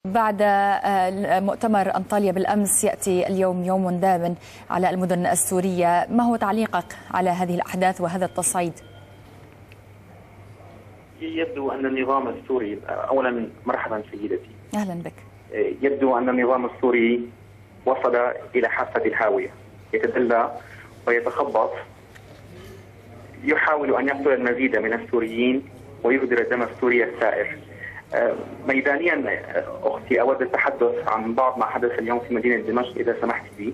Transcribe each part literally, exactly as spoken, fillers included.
بعد مؤتمر أنطاليا بالأمس يأتي اليوم يوم دام على المدن السورية، ما هو تعليقك على هذه الأحداث وهذا التصعيد؟ يبدو أن النظام السوري، أولا مرحبا سيدتي. أهلا بك. يبدو أن النظام السوري وصل إلى حافة الهاوية، يتدلى ويتخبط، يحاول أن يقتل المزيد من السوريين ويهدر دم سوريا السائر. ميدانيا أختي أود التحدث عن بعض ما حدث اليوم في مدينة دمشق إذا سمحت لي.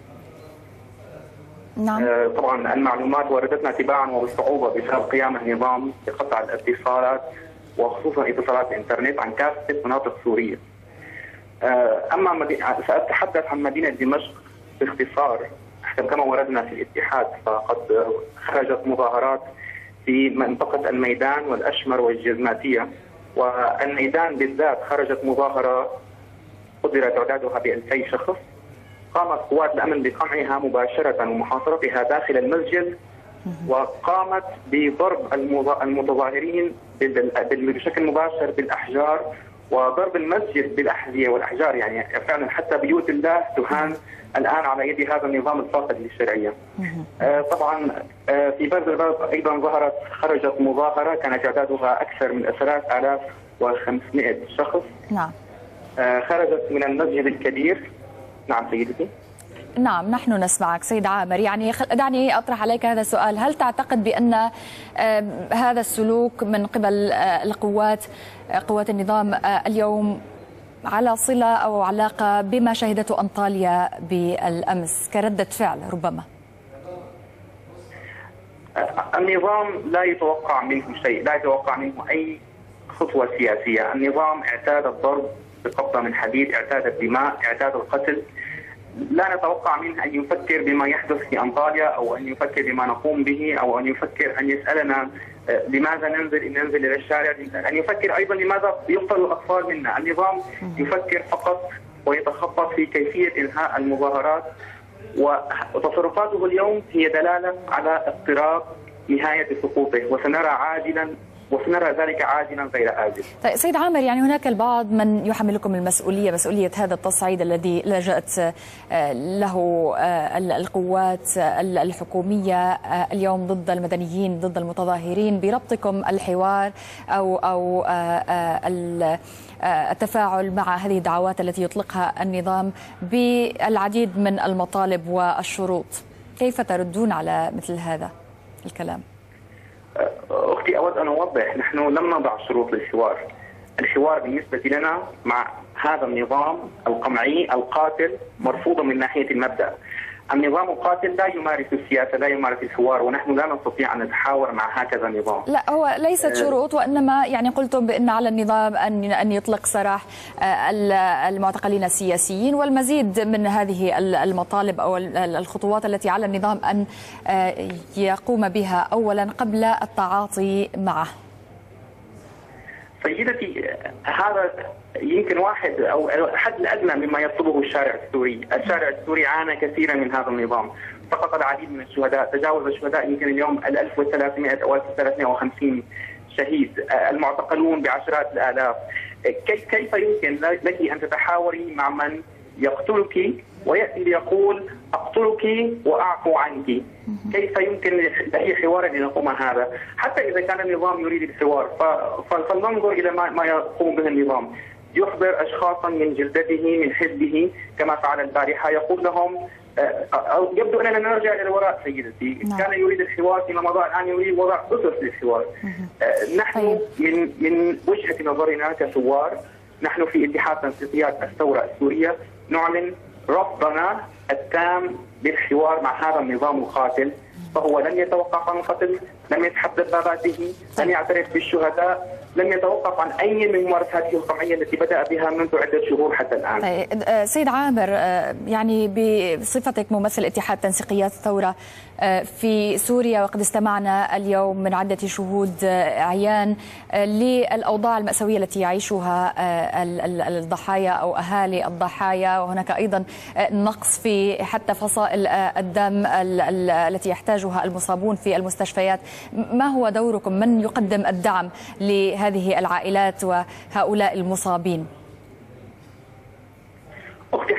نعم. طبعا المعلومات وردتنا تباعا وبصعوبة بسبب قيام النظام بقطع الاتصالات وخصوصا اتصالات الانترنت عن كافة مناطق سوريا. أما مدينة سأتحدث عن مدينة دمشق باختصار كما وردنا في الاتحاد، فقد خرجت مظاهرات في منطقة الميدان والأشمر والجزماتية، والميدان بالذات خرجت مظاهرة قدر تعدادها بألفي شخص. قامت قوات الأمن بقمعها مباشرة ومحاصرتها داخل المسجد، وقامت بضرب المتظاهرين بشكل مباشر بالأحجار وضرب المسجد بالأحذية والأحجار، يعني فعلا حتى بيوت الله تهان الآن على يد هذا النظام الفاقد للشرعية. آه طبعا آه في بغداد أيضا ظهرت خرجت مظاهرة كان تعدادها أكثر من ثلاثة آلاف وخمسمائة شخص. نعم. آه خرجت من المسجد الكبير. نعم سيدتي. نعم نحن نسمعك سيد عامر. يعني دعني أطرح عليك هذا السؤال، هل تعتقد بأن هذا السلوك من قبل القوات قوات النظام اليوم على صلة أو علاقة بما شهدته أنطاليا بالأمس كردة فعل ربما؟ النظام لا يتوقع منه شيء، لا يتوقع منه أي خطوة سياسية. النظام اعتاد الضرب بقبضة من حديد، اعتاد الدماء، اعتاد القتل. لا نتوقع منه أن يفكر بما يحدث في أنطاليا أو أن يفكر بما نقوم به أو أن يفكر أن يسألنا لماذا ننزل ننزل إلى الشارع، أن يفكر أيضا لماذا يقتل الأطفال منا. النظام يفكر فقط ويتخطط في كيفية إنهاء المظاهرات، وتصرفاته اليوم هي دلالة على اقتراب نهاية سقوطه، وسنرى عاجلا وسنرى ذلك عاجلا غير آجل. طيب سيد عامر، يعني هناك البعض من يحملكم المسؤولية، مسؤولية هذا التصعيد الذي لجأت له القوات الحكومية اليوم ضد المدنيين ضد المتظاهرين بربطكم الحوار أو أو التفاعل مع هذه الدعوات التي يطلقها النظام بالعديد من المطالب والشروط. كيف تردون على مثل هذا الكلام؟ أختي أود أن أوضح، نحن لم نضع شروط للحوار. الحوار بالنسبة لنا مع هذا النظام القمعي القاتل مرفوض من ناحية المبدأ. النظام القاتل لا يمارس السياسة، لا يمارس الحوار، ونحن لا نستطيع أن نتحاور مع هكذا نظام. لا، هو ليست شروط، وإنما يعني قلتم بأن على النظام أن أن يطلق سراح المعتقلين السياسيين والمزيد من هذه المطالب أو الخطوات التي على النظام أن يقوم بها أولا قبل التعاطي معه. سيدتي، هذا يمكن واحد أو الحد الأدنى مما يطلبه الشارع السوري. الشارع السوري عانى كثيرا من هذا النظام، سقط العديد من الشهداء، تجاوز الشهداء يمكن اليوم ال ألف وثلاثمائة أو ألف وثلاثمائة وخمسين شهيد، المعتقلون بعشرات الآلاف. كيف يمكن لك أن تتحاوري مع من يقتلك ويأتي ليقول أقتلك وأعفو عنك؟ كيف يمكن لأي حوار أن يقوم هذا؟ حتى إذا كان النظام يريد الحوار فلننظر إلى ما يقوم به النظام. يحضر أشخاصا من جلدته من حزبه كما فعل البارحة، يقول لهم أو يبدو أننا نرجع إلى الوراء سيدتي. نعم. كان يريد الحوار فيما مضى، الآن يريد وضع أسس للحوار. نحن من من وجهة نظرنا كثوار، نحن في اتحاد تنسيقيات الثورة السورية نعلن رفضنا التام بالحوار مع هذا النظام القاتل. فهو لن يتوقف عن القتل، لم يتحدث باباته، لم يعترف بالشهداء، لم يتوقف عن أي من ممارساته القمعية التي بدأ بها منذ عدة شهور حتى الآن. طيب سيد عامر، يعني بصفتك ممثل اتحاد تنسيقيات الثورة في سوريا، وقد استمعنا اليوم من عدة شهود عيان للأوضاع المأساوية التي يعيشها الضحايا أو أهالي الضحايا، وهناك أيضا نقص في حتى فصائل الدم التي يحتاجها المصابون في المستشفيات. ما هو دوركم؟ من يقدم الدعم لهذه العائلات وهؤلاء المصابين؟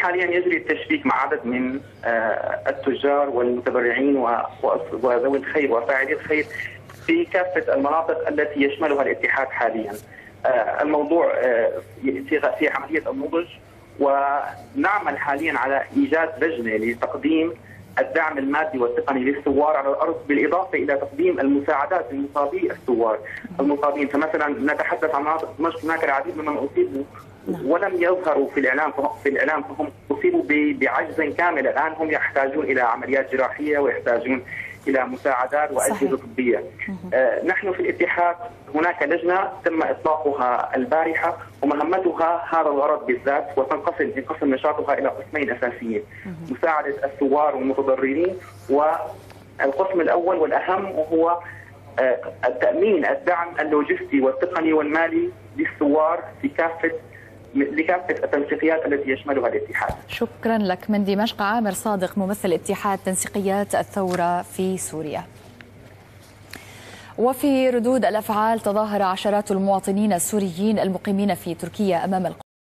حاليا يجري التشبيك مع عدد من التجار والمتبرعين وذوي الخير وفاعلي الخير في كافة المناطق التي يشملها الاتحاد حاليا. الموضوع في عملية النضج، ونعمل حاليا على إيجاد لجنة لتقديم الدعم المادي والتقني للثوار على الأرض، بالإضافة إلى تقديم المساعدات لمصابي الثوار المصابين. فمثلا نتحدث عن مناطق دمشق، هناك العديد ممن أصيبوا ولم يظهروا في الإعلام في الإعلام فهم أصيبوا بعجز كامل. الآن هم يحتاجون إلى عمليات جراحية ويحتاجون إلى مساعدات وأجهزة طبية. آه نحن في الاتحاد هناك لجنة تم إطلاقها البارحة، ومهمتها هذا الغرض بالذات، وتنقسم ينقسم نشاطها إلى قسمين أساسيين: مساعدة الثوار والمتضررين، والقسم الأول والأهم وهو آه التأمين الدعم اللوجستي والتقني والمالي للثوار في كافة لكافة التنسيقيات التي يشملها الاتحاد. شكرا لك. من دمشق عامر صادق ممثل اتحاد تنسيقيات الثورة في سوريا. وفي ردود الأفعال، تظاهر عشرات المواطنين السوريين المقيمين في تركيا أمام